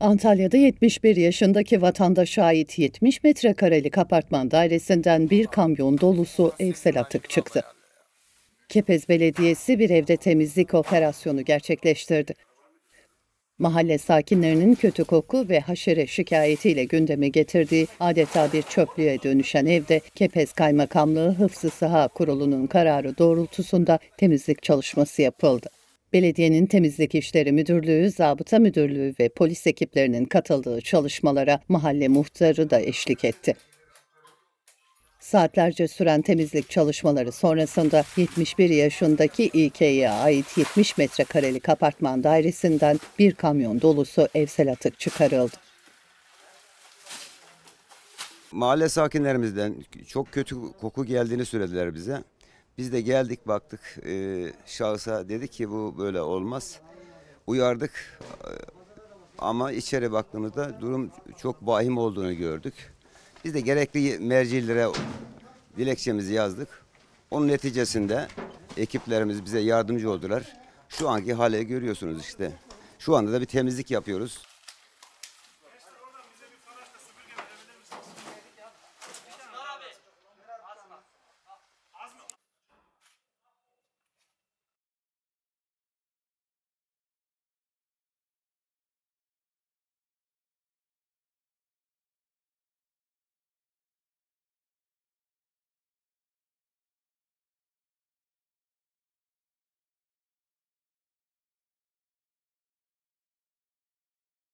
Antalya'da 71 yaşındaki vatandaşa ait 70 metrekarelik apartman dairesinden bir kamyon dolusu evsel atık çıktı. Kepez Belediyesi bir evde temizlik operasyonu gerçekleştirdi. Mahalle sakinlerinin kötü koku ve haşere şikayetiyle gündeme getirdiği adeta bir çöplüğe dönüşen evde Kepez Kaymakamlığı Hıfzı Sıha Kurulu'nun kararı doğrultusunda temizlik çalışması yapıldı. Belediyenin Temizlik İşleri Müdürlüğü, Zabıta Müdürlüğü ve polis ekiplerinin katıldığı çalışmalara mahalle muhtarı da eşlik etti. Saatlerce süren temizlik çalışmaları sonrasında 71 yaşındaki İK'ye ait 70 metrekarelik apartman dairesinden bir kamyon dolusu evsel atık çıkarıldı. Mahalle sakinlerimizden çok kötü koku geldiğini söylediler bize. Biz de geldik baktık şahısa, dedik ki bu böyle olmaz. Uyardık ama içeri baktığımızda durum çok vahim olduğunu gördük. Biz de gerekli mercilere dilekçemizi yazdık. Onun neticesinde ekiplerimiz bize yardımcı oldular. Şu anki hale görüyorsunuz işte. Şu anda da bir temizlik yapıyoruz.